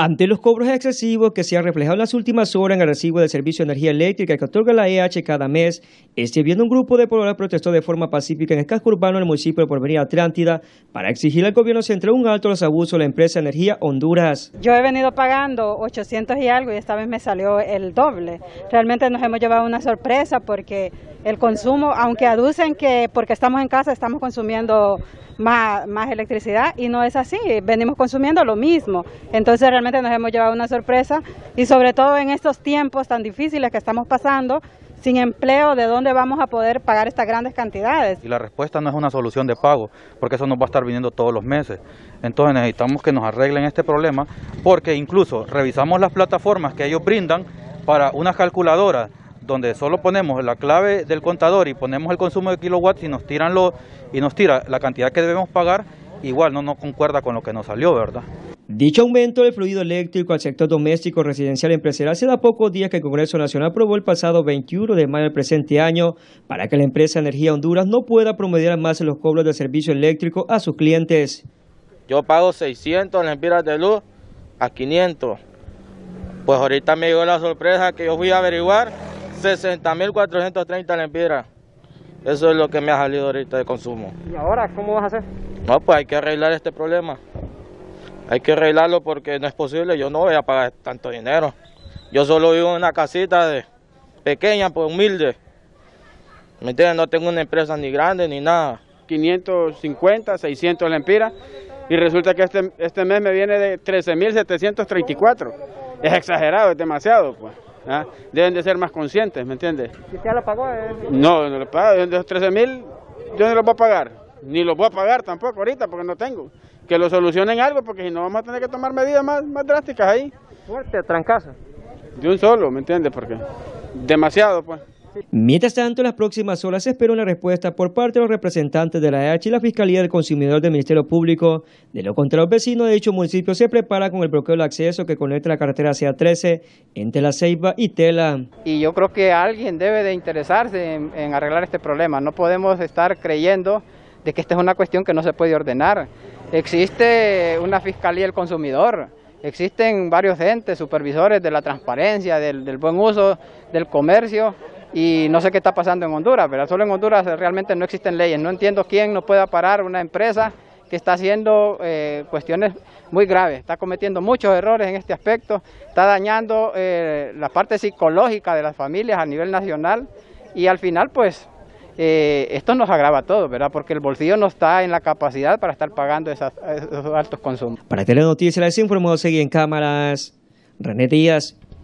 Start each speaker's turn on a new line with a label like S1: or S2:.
S1: Ante los cobros excesivos que se han reflejado en las últimas horas en el recibo del servicio de energía eléctrica que otorga la EH cada mes, este viernes un grupo de pobladores protestó de forma pacífica en el casco urbano del municipio de Porvenir Atlántida para exigir al gobierno central un alto a los abusos de la empresa Energía Honduras.
S2: Yo he venido pagando 800 y algo y esta vez me salió el doble. Realmente nos hemos llevado una sorpresa porque el consumo, aunque aducen que porque estamos en casa estamos consumiendo más electricidad, y no es así, venimos consumiendo lo mismo. Entonces realmente nos hemos llevado una sorpresa, y sobre todo en estos tiempos tan difíciles que estamos pasando, sin empleo, ¿de dónde vamos a poder pagar estas grandes cantidades?
S3: Y la respuesta no es una solución de pago, porque eso nos va a estar viniendo todos los meses. Entonces necesitamos que nos arreglen este problema, porque incluso revisamos las plataformas que ellos brindan para unas calculadoras, donde solo ponemos la clave del contador y ponemos el consumo de kilowatts y nos tira la cantidad que debemos pagar, igual no nos concuerda con lo que nos salió, ¿verdad?
S1: Dicho aumento del fluido eléctrico al sector doméstico, residencial y empresarial se da pocos días que el Congreso Nacional aprobó el pasado 21 de mayo del presente año para que la empresa Energía Honduras no pueda promediar más en los cobros de servicio eléctrico a sus clientes.
S4: Yo pago 600 lempiras de luz a 500. Pues ahorita me llegó la sorpresa que yo fui a averiguar 60.430 lempiras. Eso es lo que me ha salido ahorita de consumo.
S1: ¿Y ahora cómo vas a hacer?
S4: No, pues hay que arreglar este problema. Hay que arreglarlo porque no es posible, yo no voy a pagar tanto dinero. Yo solo vivo en una casita pequeña, pues humilde. ¿Me entiendes? No tengo una empresa ni grande ni nada.
S5: 550, 600 lempiras y resulta que este mes me viene de 13.734. Es exagerado, es demasiado, pues. ¿Ah? Deben de ser más conscientes, ¿me entiendes?
S1: ¿Y usted lo pagó?
S5: No lo pago, de los 13.000 yo no los voy a pagar, ni los voy a pagar tampoco ahorita porque no tengo. Que lo solucionen algo porque si no vamos a tener que tomar medidas más drásticas ahí.
S1: Fuerte, trancazo.
S5: De un solo, ¿me entiendes? Porque demasiado, pues.
S1: Mientras tanto, en las próximas horas se espera una respuesta por parte de los representantes de la EH y la Fiscalía del Consumidor del Ministerio Público. De lo contrario, los vecinos de dicho municipio se preparan con el bloqueo del acceso que conecta la carretera CA13 entre La Ceiba y Tela.
S6: Y yo creo que alguien debe de interesarse en arreglar este problema. No podemos estar creyendo de que esta es una cuestión que no se puede ordenar. Existe una Fiscalía del Consumidor, existen varios entes supervisores de la transparencia, del buen uso, del comercio. Y no sé qué está pasando en Honduras, pero solo en Honduras realmente no existen leyes. No entiendo quién no pueda parar una empresa que está haciendo cuestiones muy graves, está cometiendo muchos errores en este aspecto, está dañando la parte psicológica de las familias a nivel nacional y al final pues esto nos agrava a todos, ¿verdad? Porque el bolsillo no está en la capacidad para estar pagando esos altos consumos.
S1: Para Telenoticias les informó, seguí en cámaras, René Díaz.